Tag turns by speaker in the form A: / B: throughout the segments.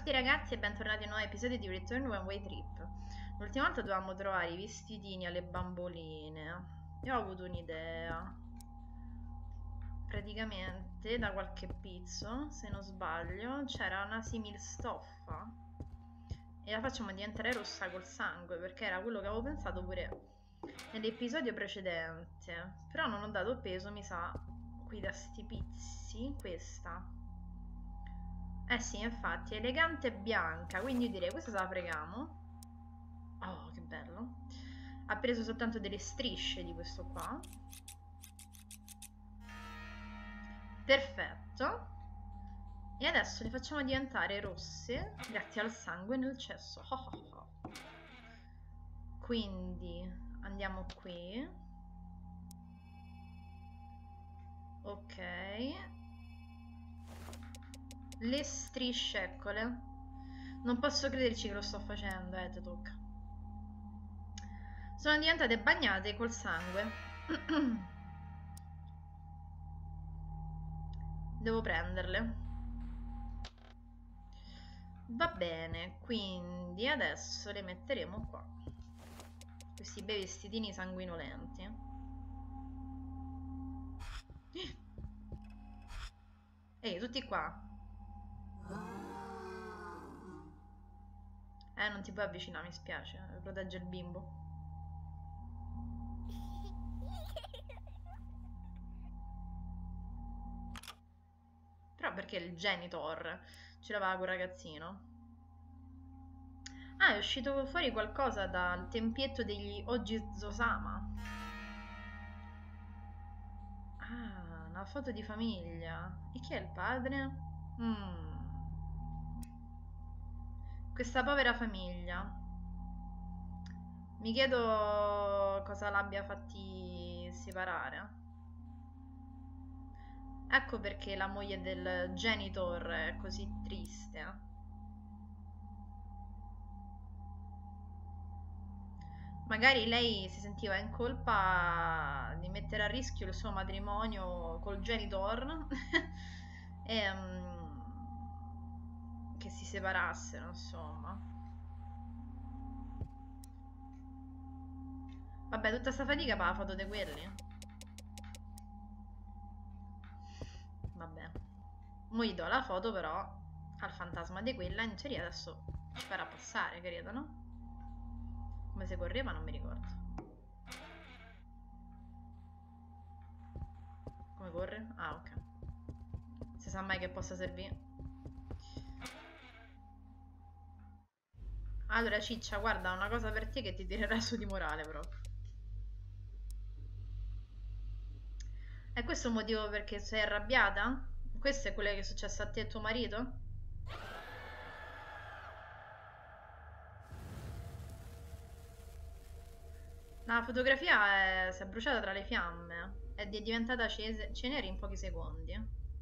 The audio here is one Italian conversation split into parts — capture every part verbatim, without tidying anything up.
A: tutti ragazzi e bentornati a un nuovo episodio di Return One Way Trip. L'ultima volta dovevamo trovare i vestitini alle bamboline. Io ho avuto un'idea. Praticamente da qualche pizzo, se non sbaglio, c'era una similstoffa e la facciamo diventare rossa col sangue, perché era quello che avevo pensato pure nell'episodio precedente. Però non ho dato peso, mi sa, qui da sti pizzi, questa. Eh sì, infatti, è elegante e bianca, quindi direi questa se la freghiamo. Oh, che bello. Ha preso soltanto delle strisce di questo qua. Perfetto. E adesso le facciamo diventare rosse grazie al sangue nel cesso. Oh, oh, oh. Quindi andiamo qui. Ok. Le strisce, eccole. Non posso crederci che lo sto facendo, eh, te tocca. Sono diventate bagnate col sangue. Devo prenderle. Va bene, quindi adesso le metteremo qua. Questi bei vestitini sanguinolenti. Ehi, tutti qua. Eh, non ti puoi avvicinare, mi spiace. Protegge il bimbo. Però perché il genitor ce l'aveva col ragazzino? Ah, è uscito fuori qualcosa dal tempietto degli Ojizosama. Ah, una foto di famiglia. E chi è il padre? Mm. Questa povera famiglia. Mi chiedo cosa l'abbia fatti separare. Ecco perché la moglie del genitor è così triste. Magari lei si sentiva in colpa di mettere a rischio il suo matrimonio col genitor e um, che si separassero, insomma. Vabbè, tutta sta fatica per la foto di quelli. Vabbè. Mo gli do la foto però al fantasma di quella, in teoria adesso ci farà passare, credo, no? Come se correva non mi ricordo. Come corre? Ah, ok. Si sa mai che possa servire. Allora Ciccia, guarda, una cosa per te che ti tirerà su di morale proprio. E questo è il motivo perché sei arrabbiata? Questo è quello che è successo a te e tuo marito? La fotografia è... si è bruciata tra le fiamme ed è diventata cese... cenere in pochi secondi.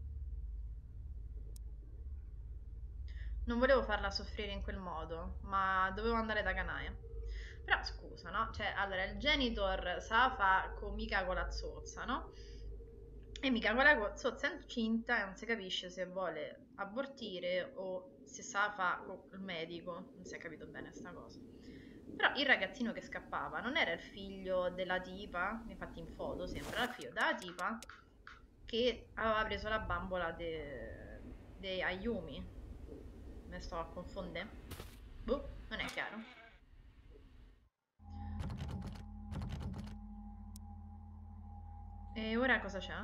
A: Non volevo farla soffrire in quel modo, ma dovevo andare da Canaia. Però scusa, no? Cioè, allora, il genitor sa fa con mica con la zozza, no? E mica con la zozza è incinta e non si capisce se vuole abortire o se sa fa con il medico. Non si è capito bene sta cosa. Però il ragazzino che scappava non era il figlio della tipa, infatti in foto sembra il figlio della tipa che aveva preso la bambola di Ayumi. Me sto a confondere? Boh, non è chiaro. E ora cosa c'è?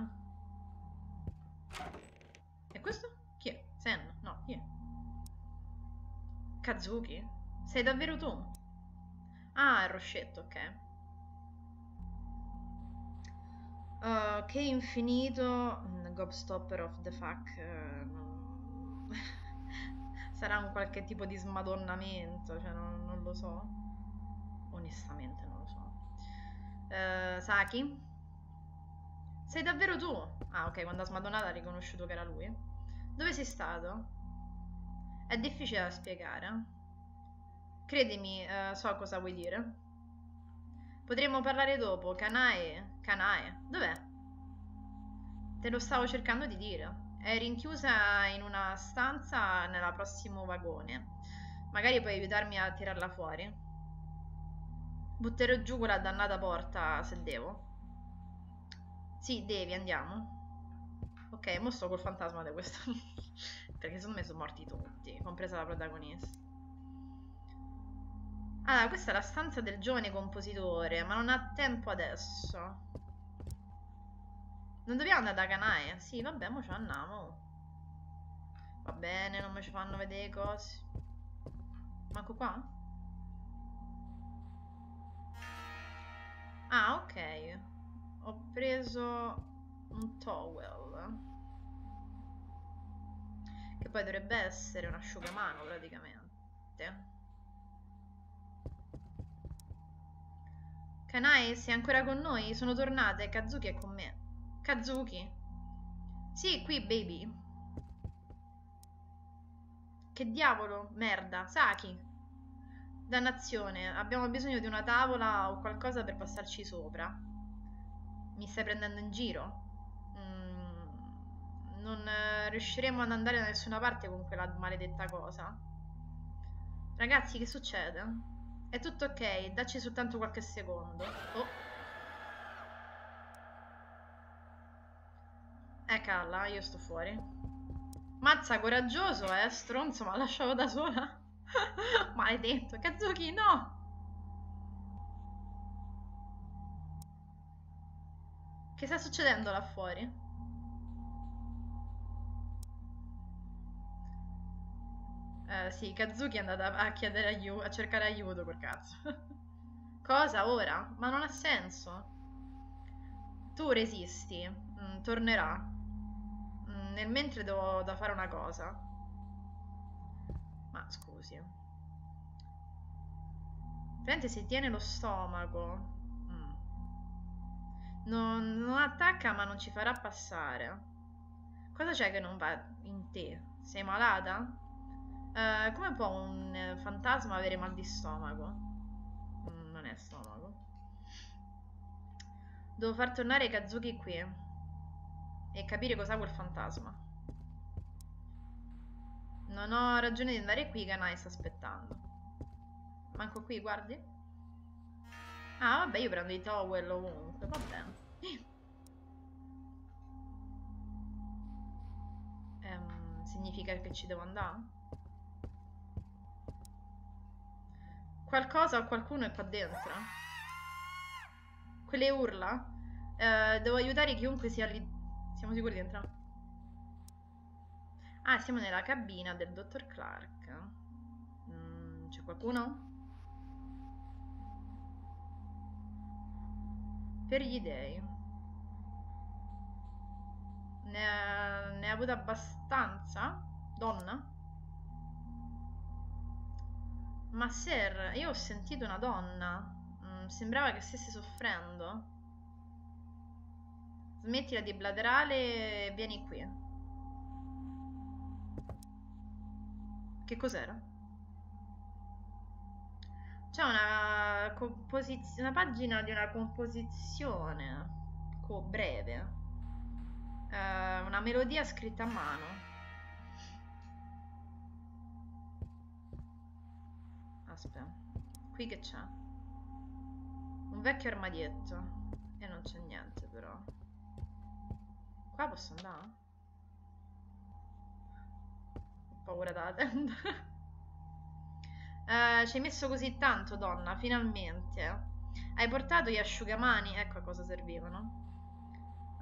A: E questo? Chi è? Sen? No, chi è? Kazuki? Sei davvero tu? Ah, il roscetto, ok. Uh, che infinito Gobstopper of the fuck. Uh, sarà un qualche tipo di smadonnamento, cioè non, non lo so. Onestamente non lo so. Uh, Saki? Sei davvero tu? Ah, ok, quando ha smadonnato ha riconosciuto che era lui. Dove sei stato? È difficile da spiegare. Credimi, uh, so cosa vuoi dire. Potremmo parlare dopo. Kanae. Kanae. Dov'è? Te lo stavo cercando di dire. È rinchiusa in una stanza nel prossimo vagone. Magari puoi aiutarmi a tirarla fuori? Butterò giù quella dannata porta se devo. Sì, devi, andiamo. Ok, mo sto col fantasma di questo. Perché secondo me sono morti tutti, compresa la protagonista. Ah, questa è la stanza del giovane compositore, ma non ha tempo adesso. Non dobbiamo andare da Canae? Sì, vabbè, mo ci andiamo. Va bene, non mi ci fanno vedere cose. Manco qua? Ah, ok. Ho preso un towel. Che poi dovrebbe essere un asciugamano, praticamente. Kanae, sei ancora con noi? Sono tornate. Kazuki è con me. Kazuki? Sì, qui, baby. Che diavolo? Merda. Saki. Dannazione. Abbiamo bisogno di una tavola o qualcosa per passarci sopra. Mi stai prendendo in giro? Mm, non eh, riusciremo ad andare da nessuna parte con quella maledetta cosa. Ragazzi, che succede? È tutto ok, dacci soltanto qualche secondo. Oh. Eh, calla, io sto fuori. Mazza, coraggioso, eh, stronzo, ma lasciavo da sola. Maledetto, Kazuki, no! Che sta succedendo là fuori? Eh, sì, Kazuki è andata a chiedere aiuto, a cercare aiuto, col cazzo. Cosa ora? Ma non ha senso. Tu resisti, mm, tornerà. Mm, nel mentre devo da fare una cosa. Ma scusi. Praticamente si tiene lo stomaco. Mm. Non, non attacca ma non ci farà passare. Cosa c'è che non va in te? Sei malata? Eh, come può un eh, fantasma avere mal di stomaco? Mm, non è stomaco. Devo far tornare Kazuki qui e capire cos'ha quel fantasma. Non ho ragione di andare qui, Kanai sta aspettando. Manco qui, guardi. Ah, vabbè, io prendo i towel ovunque, va bene. Ehm, significa che ci devo andare? Qualcosa o qualcuno è qua dentro? Quelle urla? Eh, devo aiutare chiunque sia lì. Siamo sicuri di entrare? Ah, siamo nella cabina del dottor Clark. Mm, c'è qualcuno? Per gli dei. Ne ha, ne ha avuto abbastanza? Donna? Ma Sir, io ho sentito una donna. Mm, sembrava che stesse soffrendo. Smettila di blaterare e vieni qui. Che cos'era? C'è una composizione, una pagina di una composizione breve. Uh, una melodia scritta a mano. Aspetta, qui che c'è? Un vecchio armadietto. E non c'è niente però. Qua posso andare? Ho paura della tenda. uh, ci hai messo così tanto, donna, finalmente. Hai portato gli asciugamani? Ecco a cosa servivano. Uh...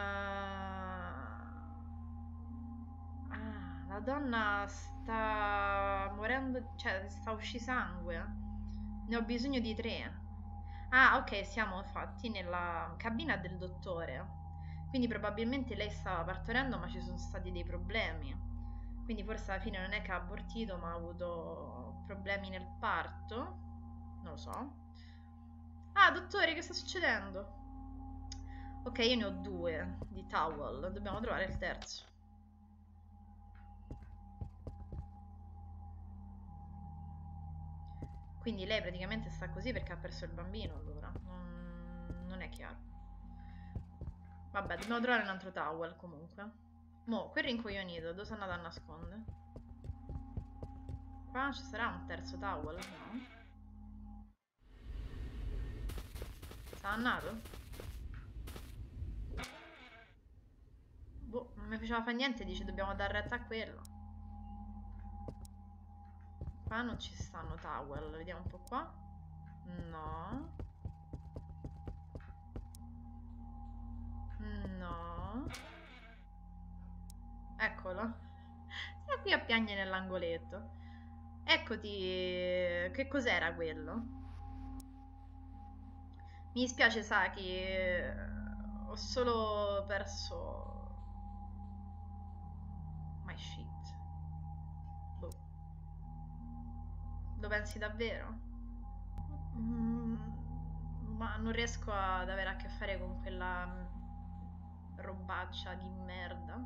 A: Ah, la donna sta morendo, cioè sta uscendo sangue. Ne ho bisogno di tre. Ah, ok, siamo infatti nella cabina del dottore. Quindi probabilmente lei stava partorendo, ma ci sono stati dei problemi. Quindi forse alla fine non è che ha abortito, ma ha avuto problemi nel parto. Non lo so. Ah, dottore, che sta succedendo? Ok, io ne ho due di towel. Dobbiamo trovare il terzo. Quindi lei praticamente sta così perché ha perso il bambino, allora. Non, non è chiaro. Vabbè, dobbiamo trovare un altro towel comunque. Mo, quel rincoglionito, dove sono andato a nascondere? Qua non ci sarà un terzo towel, no? Sta andato? Boh, non mi faceva fare niente, dice dobbiamo dare retta a quello. Qua non ci stanno towel, vediamo un po' qua. No. No. Eccolo. Stai qui a piangere nell'angoletto. Eccoti. Che cos'era quello? Mi dispiace, Saki. eh, Ho solo perso... My shit. Boh. Lo pensi davvero? Mm, ma non riesco ad avere a che fare con quella mm, robaccia di merda.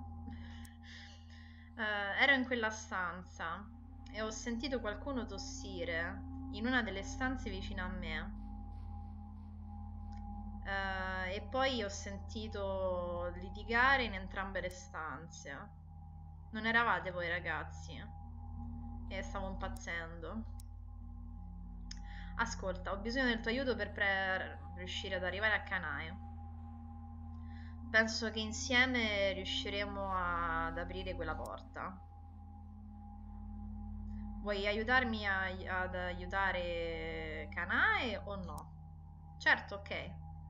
A: Eh, ero in quella stanza e ho sentito qualcuno tossire in una delle stanze vicino a me. Eh, e poi ho sentito litigare in entrambe le stanze. Non eravate voi ragazzi? E stavo impazzendo. Ascolta, ho bisogno del tuo aiuto per pre- riuscire ad arrivare a Canae. Penso che insieme riusciremo ad aprire quella porta. Vuoi aiutarmi a- ad aiutare Canae o no? Certo, ok.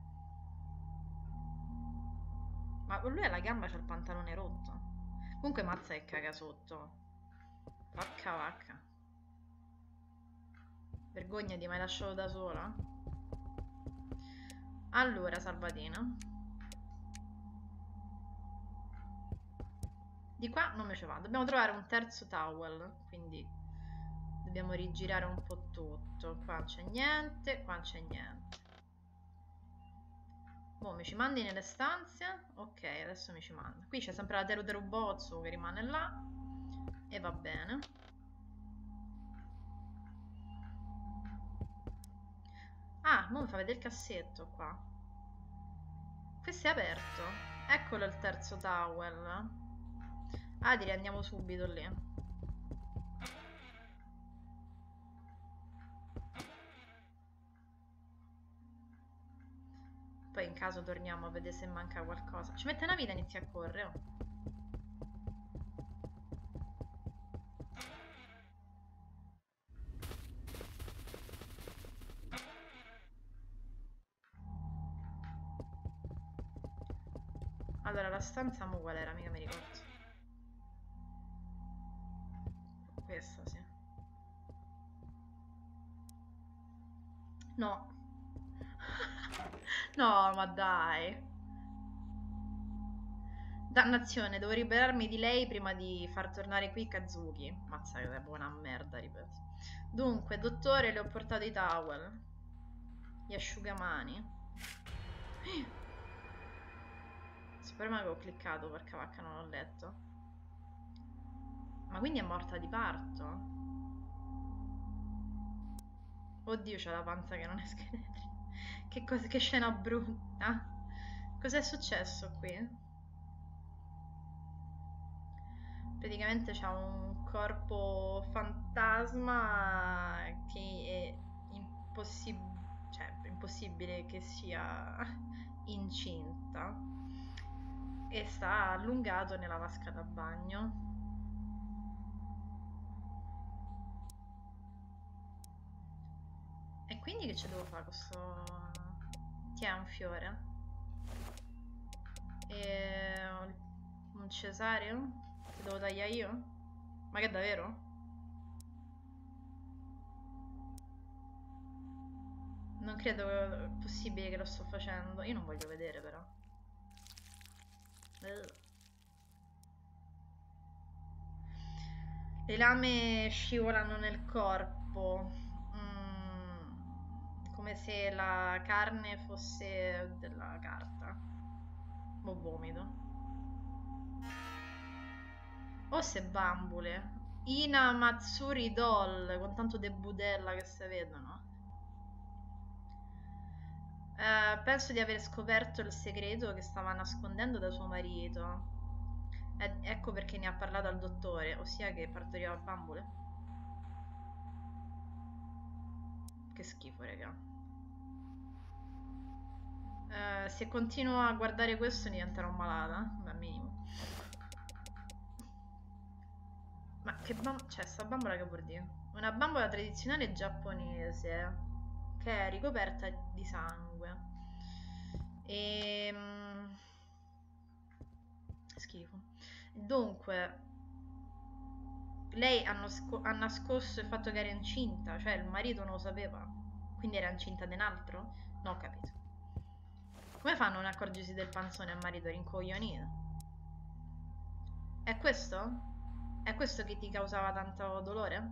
A: Ma lui alla gamba c'ha il pantalone rotto. Comunque mazza che caga sotto. Porca vacca. Vergognati, mi hai lasciato da sola? Allora, Salvatina. Di qua non me ce va. Dobbiamo trovare un terzo towel. Quindi dobbiamo rigirare un po' tutto. Qua non c'è niente, qua non c'è niente. Boh, mi ci mandi nelle stanze? Ok, adesso mi ci manda. Qui c'è sempre la Teru Teru Bozzo che rimane là. E va bene. Ah, mo mi fa vedere il cassetto qua. Questo è aperto. Eccolo il terzo towel. Ah, direi andiamo subito lì. Poi in caso torniamo a vedere se manca qualcosa. Ci mette una vita e inizia a correre. Oh. Allora, la stanza mo qual era? Mica mi ricordo. Questa, sì. No. No, ma dai. Dannazione, devo liberarmi di lei prima di far tornare qui Kazuki. Mazza che è buona merda, ripeto. Dunque, dottore, le ho portato i towel. Gli asciugamani. Spero che ho cliccato, porca vacca, non ho letto. Ma quindi è morta di parto? Oddio, c'è la panza che non è scheletri. Che, cosa, che scena brutta. Cos'è successo qui? Praticamente c'ha un corpo fantasma che è impossib- cioè, impossibile che sia incinta e sta allungato nella vasca da bagno. E quindi che ci devo fare con questo... Ti è un fiore? E un cesareo? Ti devo tagliare io? Ma che davvero? Non credo che possibile che lo sto facendo. Io non voglio vedere però. Ugh. Le lame scivolano nel corpo. Mm, come se la carne fosse della carta. O vomito. O se bambole. Ina Matsuri Doll, con tanto de budella che si vedono. Eh, penso di aver scoperto il segreto che stava nascondendo da suo marito. Ed ecco perché ne ha parlato al dottore, ossia che partoriva a bambole. Che schifo, raga. Uh, se continuo a guardare questo diventerò malata, ma minimo. Ma che bambola... Cioè, sta bambola che vuol dire? Una bambola tradizionale giapponese che è ricoperta di sangue. Ehm... Schifo. Dunque, lei ha, nasco ha nascosto il fatto che era incinta, cioè il marito non lo sapeva, quindi era incinta di un altro? Non ho capito. Come fanno a non accorgersi del panzone al marito rincoglionito? È questo? È questo che ti causava tanto dolore?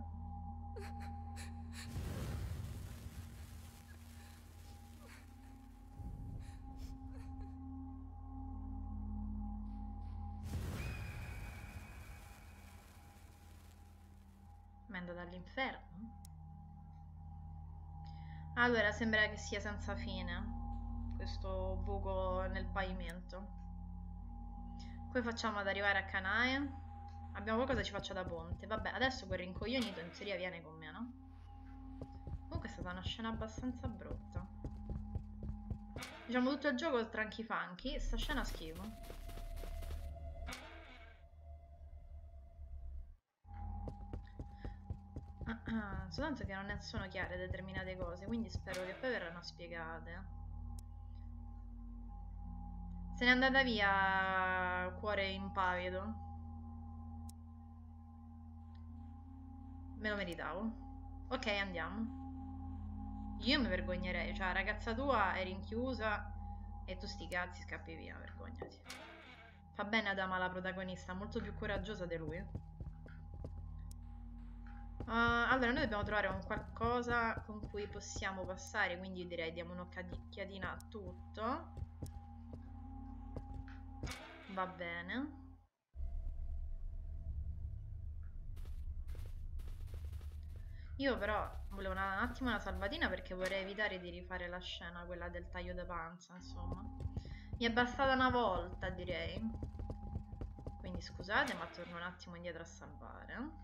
A: Ma è andata all'inferno? Allora, sembra che sia senza fine questo buco nel pavimento. Come facciamo ad arrivare a Kanae? Abbiamo qualcosa che ci faccia da ponte. Vabbè, adesso quel rincoglionito in teoria viene con me, no? Comunque è stata una scena abbastanza brutta. Diciamo tutto il gioco tranqui funky, sta scena schifo. Ah, ah, soltanto che non sono chiare determinate cose, quindi spero che poi verranno spiegate. Se n'è andata via, cuore impavido. Me lo meritavo. Ok, andiamo. Io mi vergognerei, cioè la ragazza tua è rinchiusa e tu sti cazzi scappi via, vergognati. Fa bene Adama la protagonista, molto più coraggiosa di lui. Uh, allora, noi dobbiamo trovare un qualcosa con cui possiamo passare, quindi io direi diamo un'occhiatina a tutto. Va bene. Io però volevo un attimo una salvatina perché vorrei evitare di rifare la scena, quella del taglio da panza, insomma. Mi è bastata una volta, direi. Quindi scusate, ma torno un attimo indietro a salvare.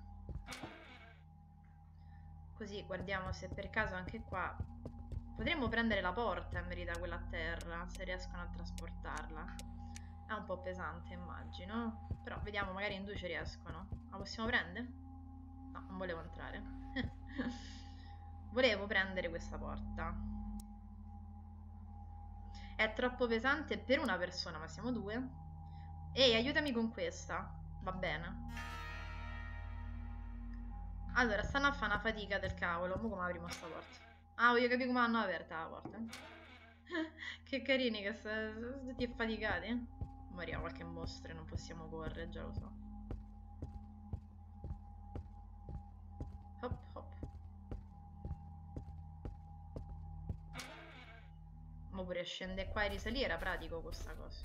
A: Così guardiamo se per caso anche qua potremmo prendere la porta in verità, quella a terra, se riescono a trasportarla. È un po' pesante, immagino. Però vediamo, magari in due ci riescono. La possiamo prendere? No, non volevo entrare. Volevo prendere questa porta. È troppo pesante per una persona, ma siamo due. Ehi, aiutami con questa. Va bene. Allora, stanno a fare una fatica del cavolo. Ma come apriamo sta porta? Ah, voglio capire come hanno aperta la porta. Che carini che sono tutti affaticati. Moriamo qualche mostro e non possiamo correre, già lo so. Hop, hop. Ma pure scendere qua e risalire era pratico questa cosa.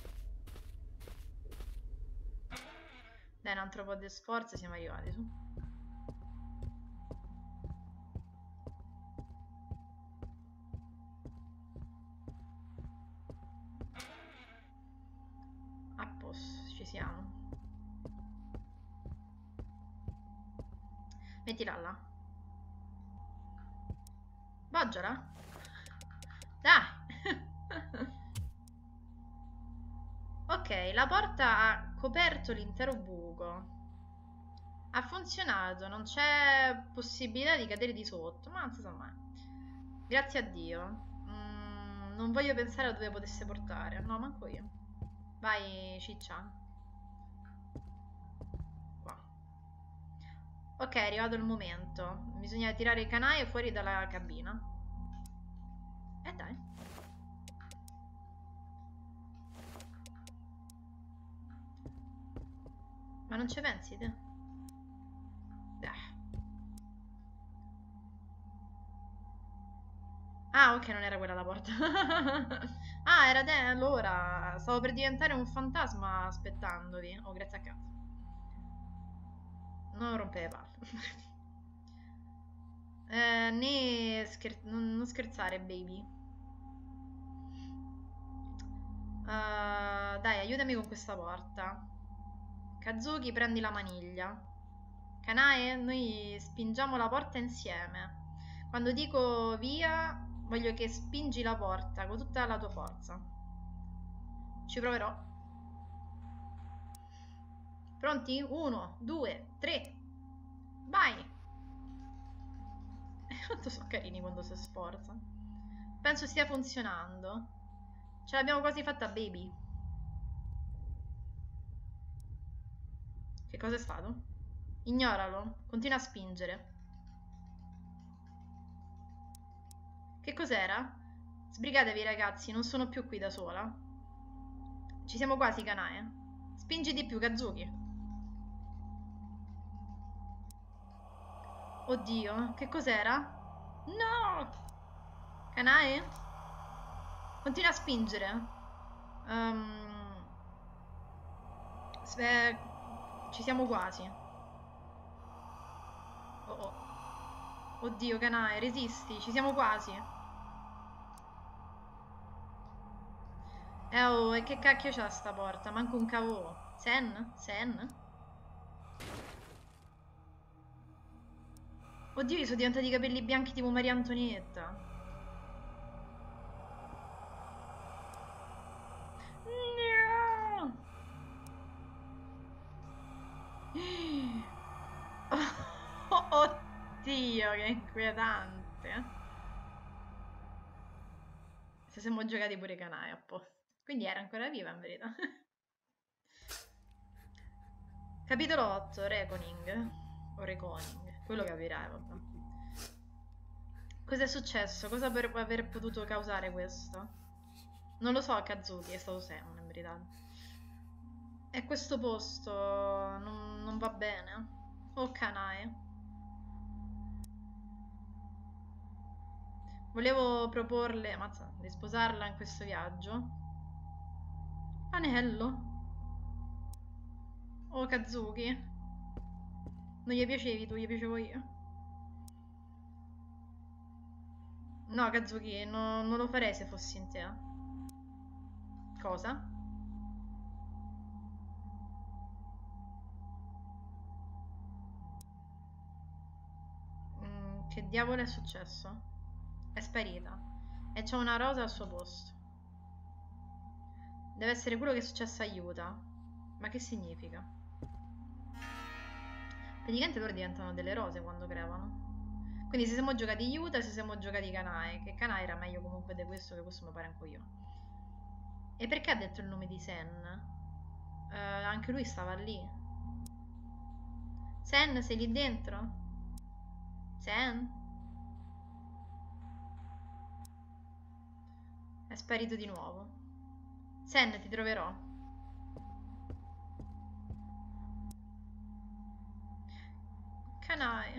A: Dai, un altro po' di sforzo, siamo arrivati su. A posto, ci siamo. Mettila là. Poggiala. Dai. Ok, la porta ha coperto l'intero buco. Ha funzionato, non c'è possibilità di cadere di sotto, ma non si sa mai. Grazie a Dio. Mm, non voglio pensare a dove potesse portare. No, manco io. Vai, ciccia. Qua. Ok, è arrivato il momento. Bisogna tirare il canaio fuori dalla cabina. E eh dai. Ma non ci pensi te? Ah, ok, non era quella la porta. Ah, era te allora. Stavo per diventare un fantasma aspettandovi. Oh, grazie a cazzo. Non rompere le palle. eh, né scher non, non scherzare, baby. Uh, dai, aiutami con questa porta. Kazuki, prendi la maniglia. Kanae, noi spingiamo la porta insieme. Quando dico via, voglio che spingi la porta con tutta la tua forza. Ci proverò. Pronti? Uno, due, tre. Vai! Quanto sono carini quando si sforza. Penso stia funzionando. Ce l'abbiamo quasi fatta, baby. Che cosa è stato? Ignoralo. Continua a spingere. Che cos'era? Sbrigatevi, ragazzi, non sono più qui da sola. Ci siamo quasi, Kanae. Spingi di più, Kazuki. Oddio, che cos'era? No! Kanae? Continua a spingere. Um, eh, ci siamo quasi. Oh oh. Oddio, Kanae, resisti, ci siamo quasi. Eh oh, e che cacchio c'ha sta porta? Manco un cavò. Sen? Sen? Oddio, gli sono diventati i capelli bianchi tipo Maria Antonietta. No! Oh, oddio, che inquietante. Se siamo giocati pure Kanae apposta. Quindi era ancora viva in verità. Capitolo otto, Reckoning. O Reckoning. Quello capirai, vabbè. Cos'è successo? Cosa per aver potuto causare questo? Non lo so, Kazuki, è stato Sen, in verità. E questo posto non, non va bene. Oh, Kanae. Volevo proporle, mazza, di sposarla in questo viaggio. Anello? Oh, Kazuki. Non gli piacevi tu, gli piacevo io. No, Kazuki, no, non lo farei se fossi in te. Cosa? Mm, che diavolo è successo? È sparita. E c'è una rosa al suo posto. Deve essere quello che è successo a Yuta. Ma che significa? Praticamente loro diventano delle rose quando crepano. Quindi se siamo giocati Yuta, se siamo giocati Kanae. Che Kanae era meglio comunque di questo, che questo mi pare anche io. E perché ha detto il nome di Sen? Eh, anche lui stava lì. Sen, sei lì dentro? Sen? È sparito di nuovo. Sen, ti troverò. Kanae.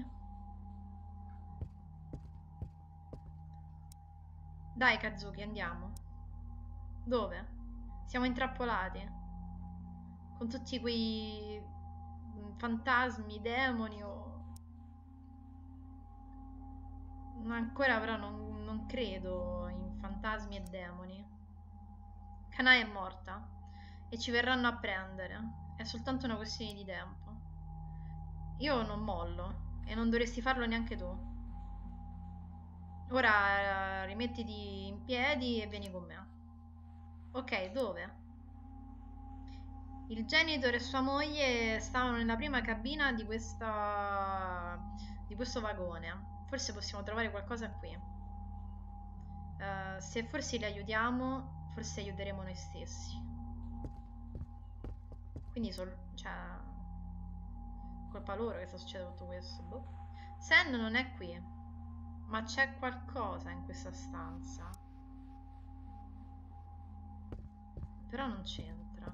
A: Dai, Kazuki, andiamo. Dove? Siamo intrappolati. Con tutti quei fantasmi, demoni o... Ancora però non, non credo in fantasmi e demoni. Kanae è morta e ci verranno a prendere. È soltanto una questione di tempo. Io non mollo e non dovresti farlo neanche tu. Ora rimettiti in piedi e vieni con me. Ok, dove? Il janitor e sua moglie stavano nella prima cabina di questa... di questo vagone. Forse possiamo trovare qualcosa qui. Uh, se forse li aiutiamo, forse aiuteremo noi stessi. Quindi, sol cioè, colpa loro che sta succedendo tutto questo. Boh. Sen non è qui, ma c'è qualcosa in questa stanza. Però non c'entra.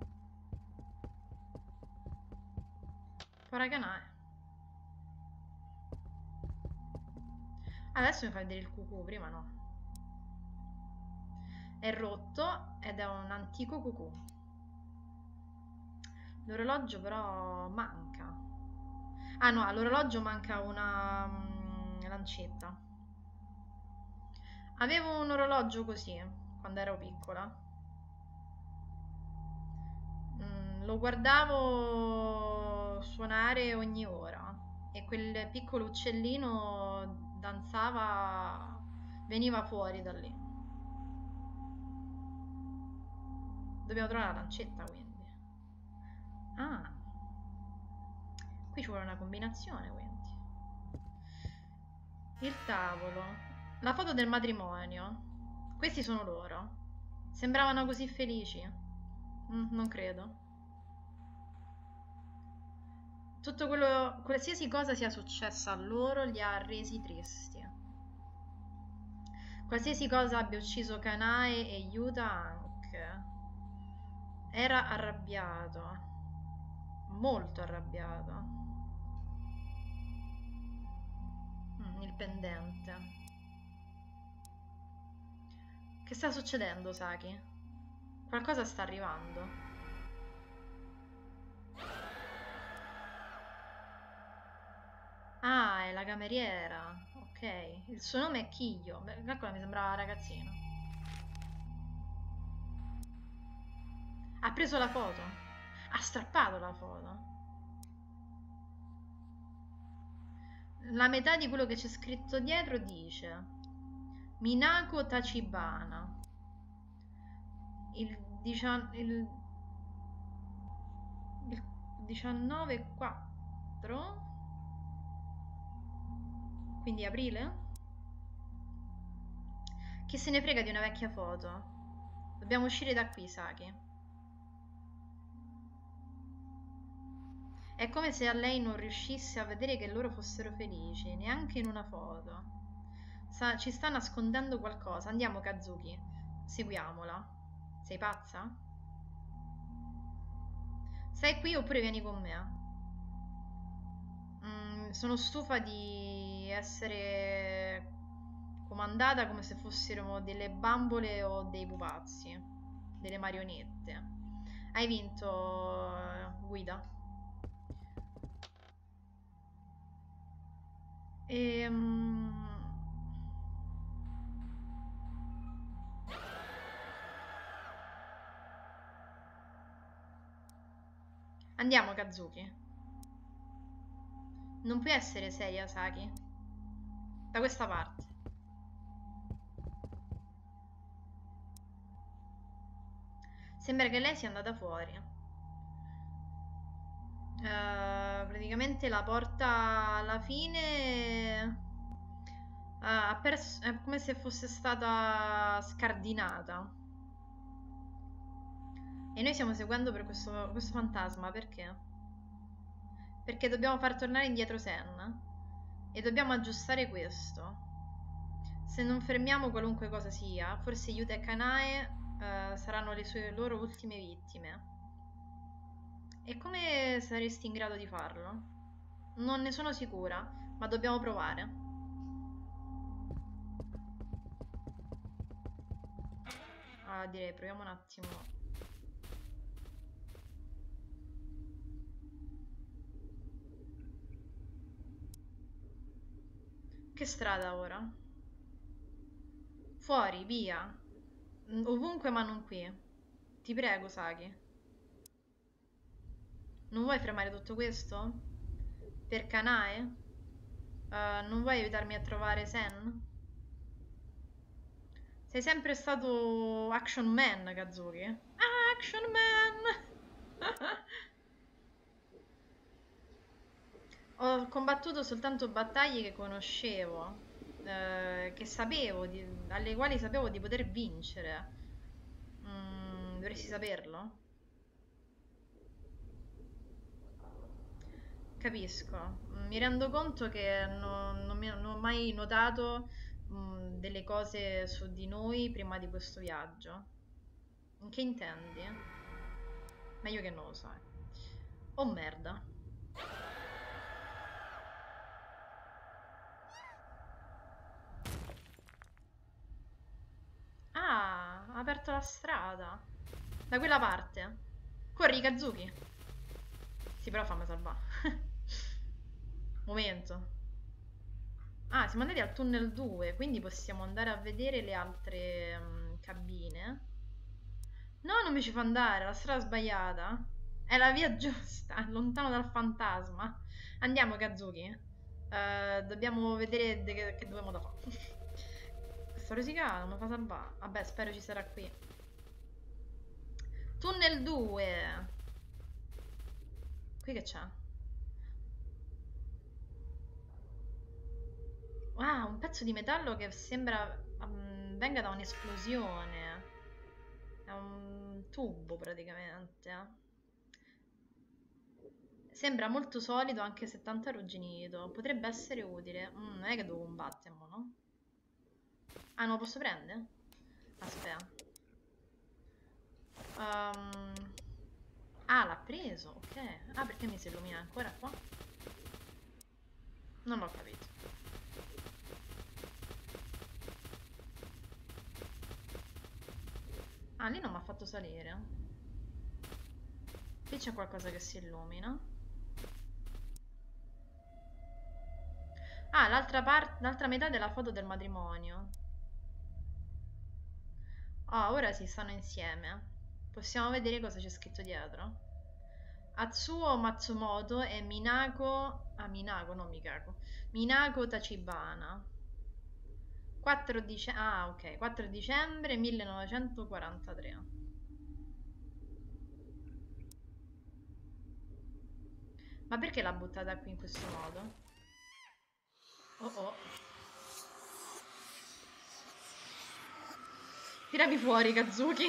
A: Porca Kanae. Adesso mi fa vedere il cucù, prima no. È rotto ed è un antico cucù. L'orologio però manca. Ah no, all'orologio manca una um, lancetta. Avevo un orologio così quando ero piccola. Mm, lo guardavo suonare ogni ora e quel piccolo uccellino danzava, veniva fuori da lì. Dobbiamo trovare la lancetta, quindi. Ah, qui ci vuole una combinazione, quindi. Il tavolo, la foto del matrimonio. Questi sono loro. Sembravano così felici. Mm, non credo. Tutto quello, qualsiasi cosa sia successa a loro li ha resi tristi. Qualsiasi cosa abbia ucciso Kanae e Yuta anche. Era arrabbiato. Molto arrabbiato. Mm, il pendente. Che sta succedendo, Saki? Qualcosa sta arrivando. Ah, è la cameriera. Ok. Il suo nome è Kiyo. Beh, calcola, mi sembrava ragazzino. Ha preso la foto. Ha strappato la foto. La metà di quello che c'è scritto dietro dice Minako Tachibana. Il, dician- il, il diciannove quattro, quindi aprile? Chi se ne frega di una vecchia foto? Dobbiamo uscire da qui, Saki. È come se a lei non riuscisse a vedere che loro fossero felici, neanche in una foto. Sa- ci sta nascondendo qualcosa. Andiamo, Kazuki. Seguiamola. Sei pazza? Stai qui oppure vieni con me? Mm, sono stufa di essere comandata come se fossero delle bambole o dei pupazzi, delle marionette. Hai vinto, guida. Ehm... Andiamo, Kazuki. Non puoi essere seria, Saki. Da questa parte. Sembra che lei sia andata fuori. Uh, praticamente la porta alla fine uh, ha perso, è come se fosse stata scardinata. E noi stiamo seguendo per questo, questo fantasma, perché? Perché dobbiamo far tornare indietro Sen e dobbiamo aggiustare questo. Se non fermiamo qualunque cosa sia, forse Yuta e Kanae uh, saranno le sue loro ultime vittime. E come saresti in grado di farlo? Non ne sono sicura, ma dobbiamo provare. Ah, direi, proviamo un attimo. Che strada ora? Fuori, via. Ovunque ma non qui. Ti prego, Saki. Non vuoi fermare tutto questo? Per Kanae? Uh, non vuoi aiutarmi a trovare Sen? Sei sempre stato Action Man, Kazuki. Ah, Action Man! Ho combattuto soltanto battaglie che conoscevo, eh, che sapevo, di, alle quali sapevo di poter vincere. Mm, dovresti saperlo? Capisco. Mi rendo conto che non, non, mi- non ho mai notato mm, delle cose su di noi prima di questo viaggio. In che intendi? Meglio che non lo sai. Oh merda. Ah, ha aperto la strada. Da quella parte. Corri, Kazuki. Sì, però fammi salvare. Momento. Ah, siamo andati al tunnel due, quindi possiamo andare a vedere le altre mm, cabine. No, non mi ci fa andare, la strada sbagliata. È la via giusta, lontano dal fantasma. Andiamo, Kazuki. Eh, dobbiamo vedere de- che, che dobbiamo da fare. Questo rosicato mi fa salvare. Vabbè, spero ci sarà qui. Tunnel due. Qui che c'è? Ah, un pezzo di metallo che sembra um, venga da un'esplosione. È un tubo praticamente. Sembra molto solido anche se tanto arrugginito. Potrebbe essere utile. Mm, non è che devo combatterlo, no? Ah, non lo posso prendere? Aspetta. Um, Ah, l'ha preso, ok. Ah, perché mi si illumina ancora qua? Non l'ho capito. Ah, lì non mi ha fatto salire. Qui c'è qualcosa che si illumina. Ah, l'altra parte, l'altra metà della foto del matrimonio. Ah, ora si stanno insieme. Possiamo vedere cosa c'è scritto dietro. Atsuo Matsumoto e Minako... Ah, Minako, no Mikako. Minako Tachibana. quattro dicembre... Ah, ok. quattro dicembre millenovecentoquarantatré. Ma perché l'ha buttata qui in questo modo? Oh oh. Tirami fuori, Kazuki.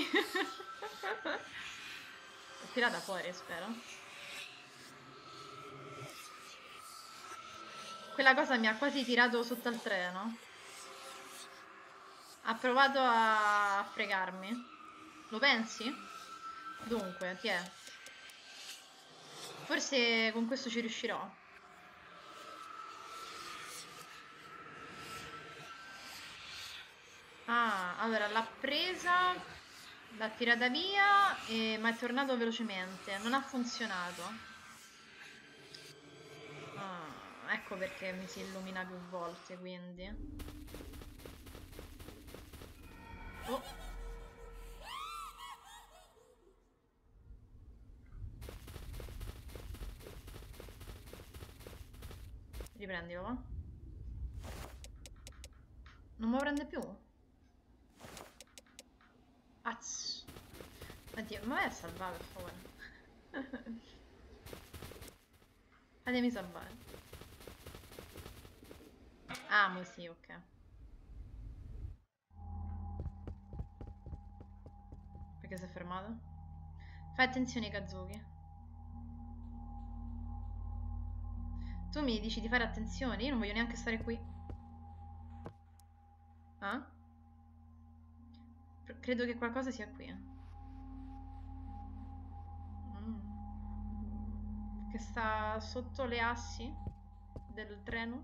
A: L'ho tirata fuori, spero. Quella cosa mi ha quasi tirato sotto al treno. Ha provato a fregarmi. Lo pensi? Dunque, ti è. Forse con questo ci riuscirò. Ah, allora l'ha presa, l'ha tirata via, e... ma è tornato velocemente. Non ha funzionato. Ah, ecco perché mi si illumina più volte, quindi. Oh. Riprendilo, va? Non mi prende più? Azz. Oddio, ma vai a salvare, per favore. Fatemi salvare. Ah, mo sì, ok. Perché si è fermato? Fai attenzione, Kazuki. Tu mi dici di fare attenzione, io non voglio neanche stare qui. Ah? Credo che qualcosa sia qui. Mm. Che sta sotto le assi del treno.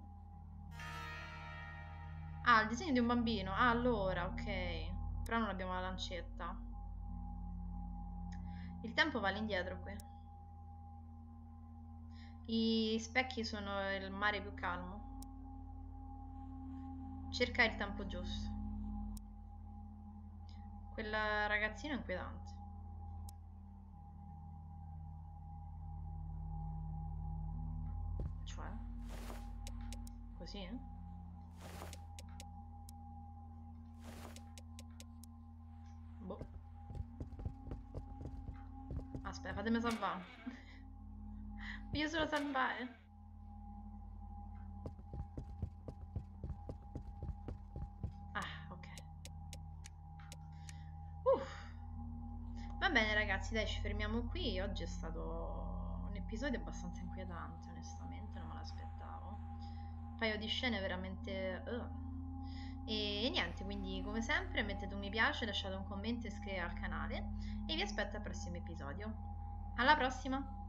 A: Ah, il disegno di un bambino. Ah, allora, ok. Però non abbiamo la lancetta. Il tempo va all'indietro qui. I specchi sono il mare più calmo. Cerca il tempo giusto. Quel ragazzino è inquietante. Cioè? Così, eh? Boh. Aspetta, fatemi salvare. Voglio solo salvare. Ah, ok. Uff. Va bene ragazzi, dai, ci fermiamo qui. Oggi è stato un episodio abbastanza inquietante, onestamente, non me l'aspettavo. Un paio di scene veramente... Uh. E niente, quindi come sempre mettete un mi piace, lasciate un commento e iscrivetevi al canale e vi aspetto al prossimo episodio. Alla prossima!